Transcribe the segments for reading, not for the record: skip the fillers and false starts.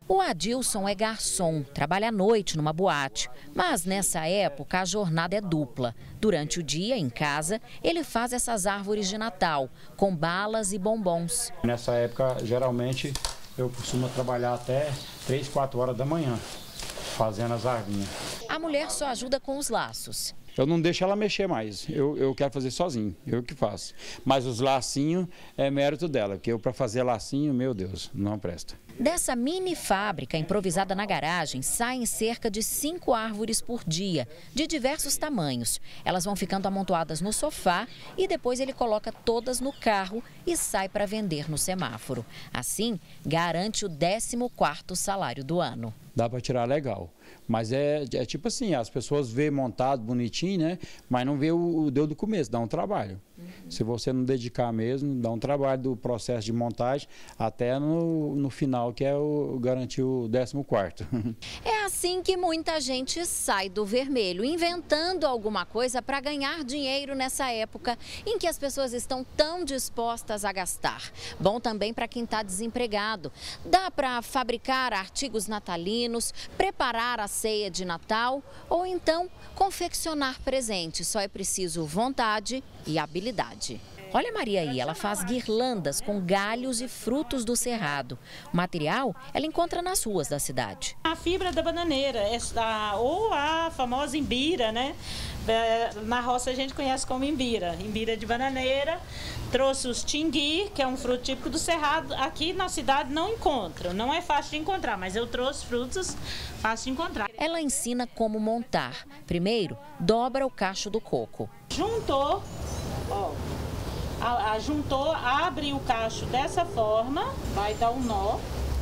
O Adilson é garçom, trabalha à noite numa boate, mas nessa época a jornada é dupla. Durante o dia, em casa, ele faz essas árvores de Natal, com balas e bombons. Nessa época, geralmente, eu costumo trabalhar até 3, 4 horas da manhã, fazendo as arvinhas. A mulher só ajuda com os laços. Eu não deixo ela mexer mais, eu quero fazer sozinho, eu que faço. Mas os lacinhos é mérito dela, porque eu para fazer lacinho, meu Deus, não presta. Dessa mini fábrica improvisada na garagem, saem cerca de 5 árvores por dia, de diversos tamanhos. Elas vão ficando amontoadas no sofá e depois ele coloca todas no carro e sai para vender no semáforo. Assim, garante o 14º salário do ano. Dá para tirar legal, mas é tipo assim, as pessoas vê montado, bonitinho, né? Mas não vê o deu do começo, dá um trabalho. Se você não dedicar mesmo, dá um trabalho do processo de montagem até no final, que é garantir o 14º. É assim que muita gente sai do vermelho, inventando alguma coisa para ganhar dinheiro nessa época em que as pessoas estão tão dispostas a gastar. Bom também para quem está desempregado. Dá para fabricar artigos natalinos, preparar a ceia de Natal ou então confeccionar presentes. Só é preciso vontade e habilidade. Olha a Maria aí, ela faz guirlandas com galhos e frutos do cerrado. O material ela encontra nas ruas da cidade. A fibra da bananeira, ou a famosa imbira, né? Na roça a gente conhece como imbira de bananeira. Trouxe os tingui, que é um fruto típico do cerrado. Aqui na cidade não encontram, não é fácil de encontrar, mas eu trouxe frutos fácil de encontrar. Ela ensina como montar. Primeiro, dobra o cacho do coco. Juntou, ó. Juntou, abre o cacho dessa forma, vai dar um nó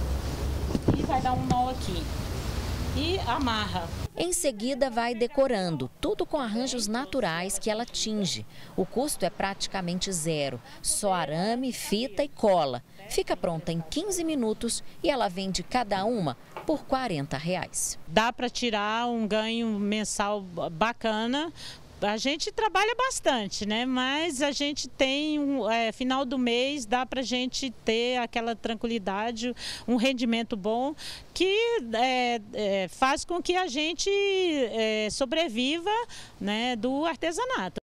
e vai dar um nó aqui e amarra. Em seguida vai decorando, tudo com arranjos naturais que ela tinge. O custo é praticamente zero, só arame, fita e cola. Fica pronta em 15 minutos e ela vende cada uma por R$40. Dá para tirar um ganho mensal bacana. A gente trabalha bastante, né? Mas a gente tem, final do mês, dá para a gente ter aquela tranquilidade, um rendimento bom, que faz com que a gente sobreviva, né, do artesanato.